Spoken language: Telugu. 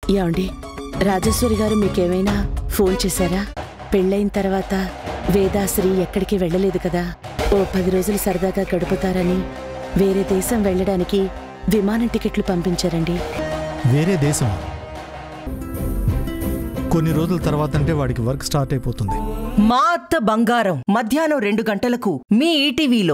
ఏమండి, రాజేశ్వరి గారు మీకేమైనా ఫోన్ చేశారా? పెళ్ళైన తర్వాత వేదాశ్రీ ఎక్కడికి వెళ్ళలేదు కదా. ఓ 10 రోజులు సరదాగా గడుపుతారని వేరే దేశం వెళ్ళడానికి విమానం టికెట్లు పంపించారండి. వేరే దేశం? కొన్ని రోజుల తర్వాత అంటే వాడికి వర్క్ స్టార్ట్ అయిపోతుంది. మా అత్త బంగారం మధ్యాహ్నం 2 గంటలకు మీ ఈటీవీలో.